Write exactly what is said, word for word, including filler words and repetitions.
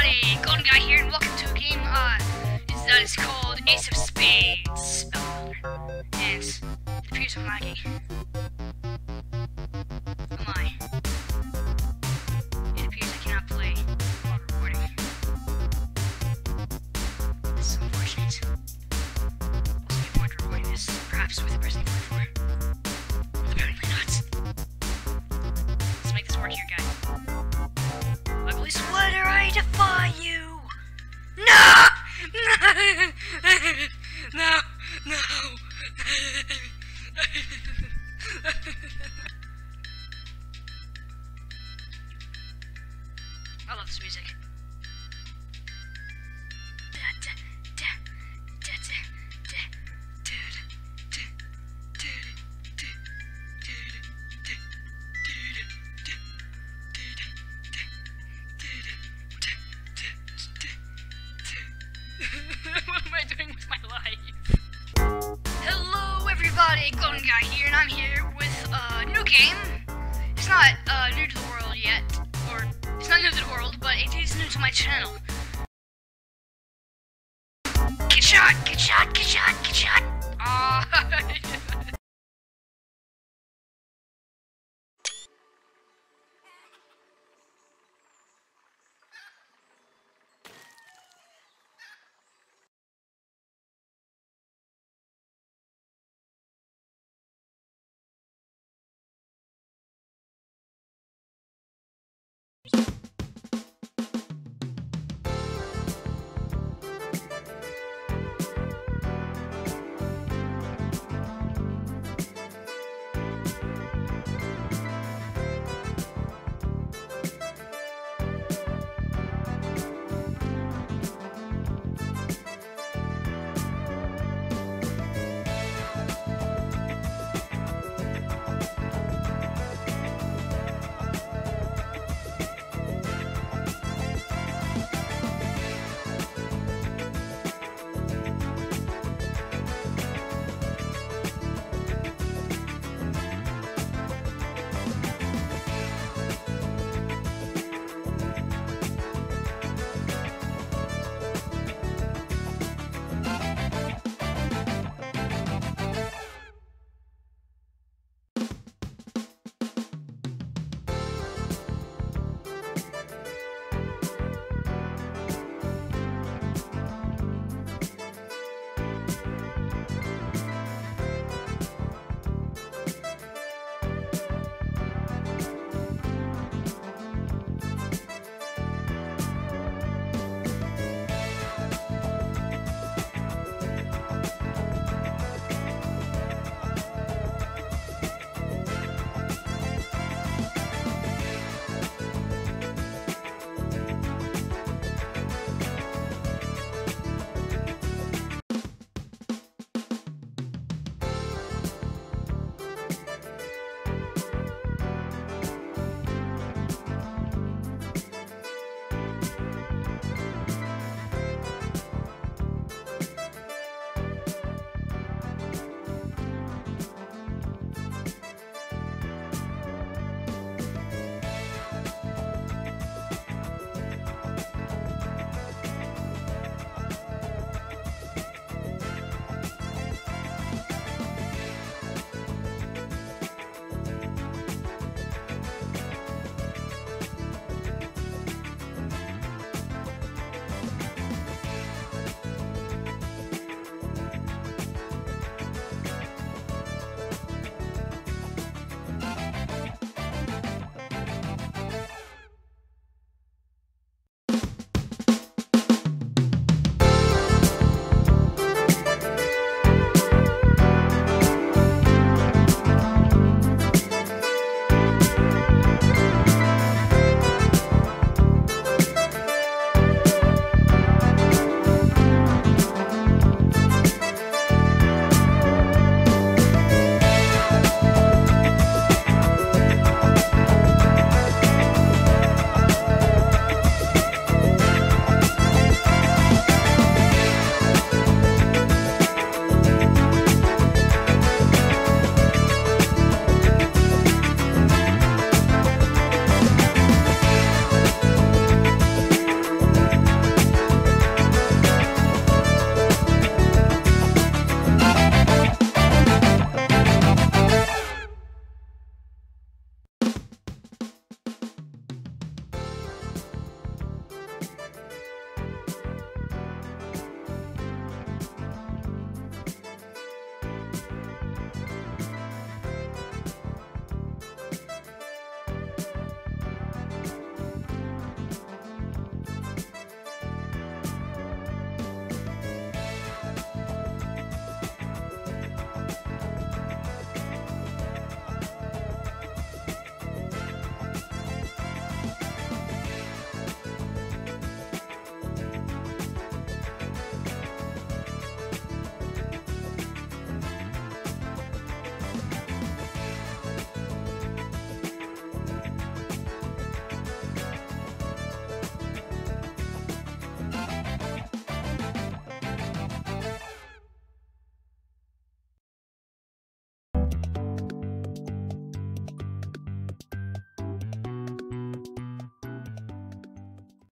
everybody, Golden Guy here, and welcome to a game uh, is, that is called Ace of Spades Spell Builder. And it appears I'm lagging. Oh my. It appears I cannot play while recording. This is unfortunate. Also, looking forward to recording this, perhaps with Resident Evil four. Apparently not. Let's make this work here, guys. Ugly sweater, I defy you! No! No! No! I love this music. What am I doing with my life? Hello everybody, Golden Guy here, and I'm here with a new game. It's not uh, new to the world yet, or it's not new to the world, but it is new to my channel. Get shot! Get shot! Get shot! Get shot! Uh,